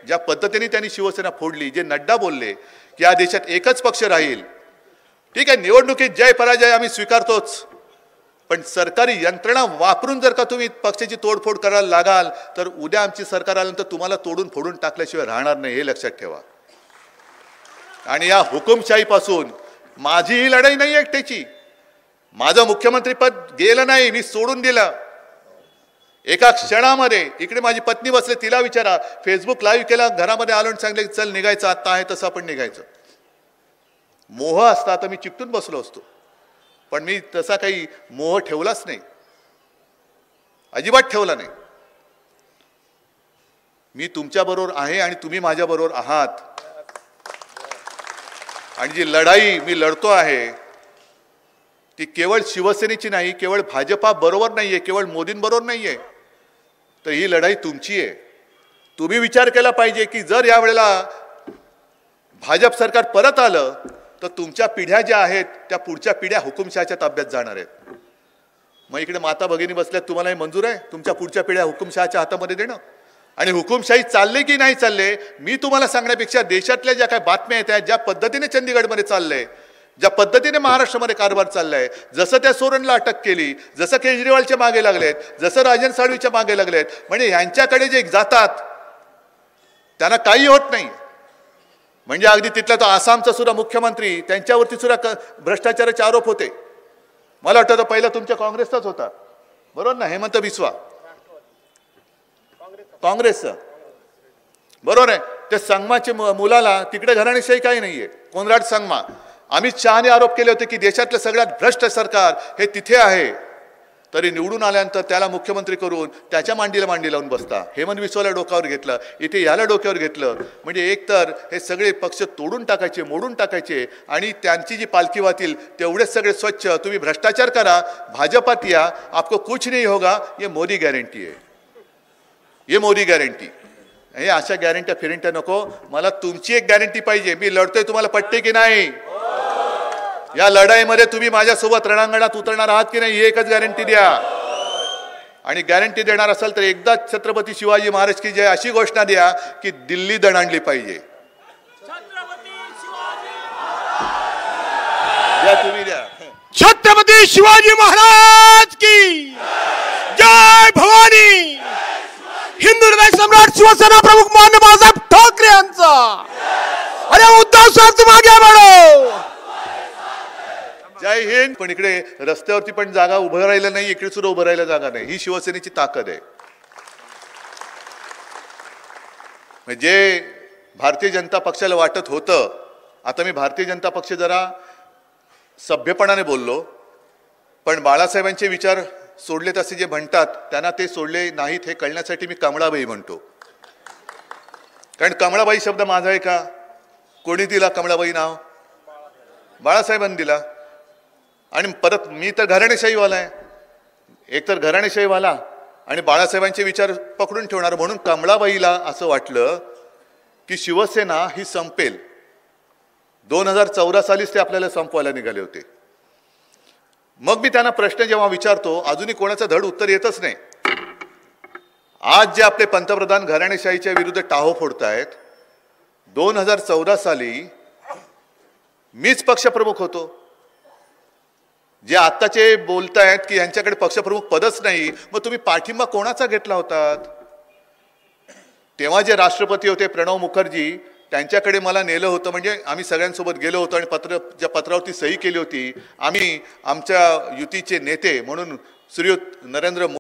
ज्या पद्धतीने त्यांनी शिवसेना फोडली, जे नड्डा बोलले की या देशात एकच पक्ष राहील, ठीक आहे, निवडणुकीत जय पराजय आम्ही स्वीकारतोच, पण सरकारी यंत्रणा वापरून जर का तुम्ही पक्षाची तोडफोड करायला लागाल तर उद्या आमची सरकार आल्यानंतर तुम्हाला तोडून फोडून टाकल्याशिवाय राहणार नाही, हे लक्षात ठेवा. आणि या हुकुमशाहीपासून माझी ही लढाई नाही एकट्याची. माझं मुख्यमंत्रीपद गेलं नाही, मी सोडून दिलं एका क्षणामध्ये. इकडे माझी पत्नी बसले, तिला विचारा, फेसबुक लाईव्ह केला, घरामध्ये आलो आणि सांगितलं चल निघायचं, आता आहे तसं आपण निघायचं. मोह असता तर मी चिकटून बसलो असतो, पण मी तसा काही मोह ठेवलाच नाही, अजिबात ठेवला नाही. मी तुमच्या बरोबर आहे आणि तुम्ही माझ्या बरोबर आहात. आणि जी लढाई मी लढतो आहे ती केवळ शिवसेनेची नाही, केवळ भाजपा बरोबर नाहीये, केवळ मोदींबरोबर नाहीये, तर ही लढाई तुमची आहे. तुम्ही विचार केला पाहिजे की जर यावेळेला भाजप सरकार परत आलं तर तुमच्या पिढ्या ज्या आहेत त्या पुढच्या पिढ्या हुकुमशहाच्या ताब्यात जाणार आहेत. मग इकडे माता भगिनी बसल्यात, तुम्हाला हे मंजूर आहे तुमच्या पुढच्या पिढ्या हुकुमशहाच्या हातामध्ये देणं? आणि हुकुमशाही चालले की नाही चालले मी तुम्हाला सांगण्यापेक्षा देशातल्या ज्या काही बातम्या येत आहेत, ज्या पद्धतीने चंदीगडमध्ये चाललंय, ज्या पद्धतीने महाराष्ट्रामध्ये कारभार चाललाय, जसं त्या सोरेनला अटक केली, जसं केजरीवालच्या मागे लागलेत, जसं राजन साळवीच्या मागे लागलेत, म्हणजे यांच्याकडे जे जातात त्यांना काही होत नाही. म्हणजे अगदी तिथला तो आसामचा सुद्धा मुख्यमंत्री, त्यांच्यावरती सुद्धा भ्रष्टाचाराचे आरोप होते. मला वाटतं तो पहिला तुमच्या काँग्रेसचाच होता, बरोबर ना, हेमंत बिस्वा, काँग्रेसचं, बरोबर आहे. त्या संगमाच्या मुलाला तिकडे घराणेशाही काही नाहीये, कोनराड संगमा. अमित शहाने आरोप केले होते की देशातलं सगळ्यात भ्रष्ट सरकार हे तिथे आहे, तरी निवडून आल्यानंतर त्याला मुख्यमंत्री करून त्याच्या मांडीला मांडी लावून बसता. हेमंत बिस्वाला डोक्यावर घेतलं, इथे याला डोक्यावर घेतलं. म्हणजे एकतर हे सगळे पक्ष तोडून टाकायचे, मोडून टाकायचे आणि त्यांची जी पालखी वाहतील तेवढेच सगळे स्वच्छ. तुम्ही भ्रष्टाचार करा, भाजपात या, आपको कुछ नहीं होगा, ये मोदी गॅरंटी आहे, ये मोदी गॅरंटी. हे अशा गॅरंट्या फिरंट्या नको, मला तुमची एक गॅरंटी पाहिजे. मी लढतोय, तुम्हाला पटते की नाही? या लढाईमध्ये तुम्ही माझ्यासोबत रणांगणात उतरणार आहात की नाही, ही एकच गॅरंटी द्या. आणि गॅरंटी देणार असाल तर एकदा छत्रपती शिवाजी महाराज की जय अशी घोषणा द्या की दिल्ली दणाणली पाहिजे. द्या, तुम्ही द्या. छत्रपती शिवाजी महाराज की जय भवानी. हिंदू हृदय सम्राट शिवसेना प्रमुख मान्य बाळासाहेब ठाकरे यांचा. अरे उद्धव साहेब तुम आगे बढ़ो. जय हिंद. पण इकडे रस्त्यावरती पण जागा उभं राहिलं नाही, इकडे सुद्धा उभं राहायला जागा नाही. ही शिवसेनेची ताकद आहे. म्हणजे भारतीय जनता पक्षाला वाटत होतं, आता मी भारतीय जनता पक्ष जरा सभ्यपणाने बोललो, पण बाळासाहेबांचे विचार सोडलेत असे जे म्हणतात त्यांना ते सोडले नाहीत हे कळण्यासाठी मी कमळाबाई म्हणतो. कारण कमळाबाई शब्द माझा आहे का? कोणी दिला कमळाबाई नाव? बाळासाहेबांनी दिला. आणि परत मी तर घराणेशाहीवाला आहे, एकतर घराणेशाहीवाला आणि बाळासाहेबांचे विचार पकडून ठेवणार, म्हणून कमळाबाईला असं वाटलं की शिवसेना ही संपेल. 2014 सालीच ते आपल्याला संपवायला निघाले होते. मग मी त्यांना प्रश्न जेव्हा विचारतो अजूनही कोणाचं धड उत्तर येतच नाही. आज जे आपले पंतप्रधान घराणेशाहीच्या विरुद्ध टाहो फोडतायत, 2014 साली मीच पक्षप्रमुख होतो. जे आत्ताचे बोलतायत की यांच्याकडे पक्षप्रमुख पदच नाही, मग तुम्ही पाठिंबा कोणाचा घेतला होता? तेव्हा जे राष्ट्रपती होते प्रणव मुखर्जी, त्यांच्याकडे मला नेलं होतं. म्हणजे आम्ही सगळ्यांसोबत गेलो होतो आणि ज्या पत्रावरती सही केली होती, आम्ही आमच्या युतीचे नेते म्हणून श्रीयुत नरेंद्र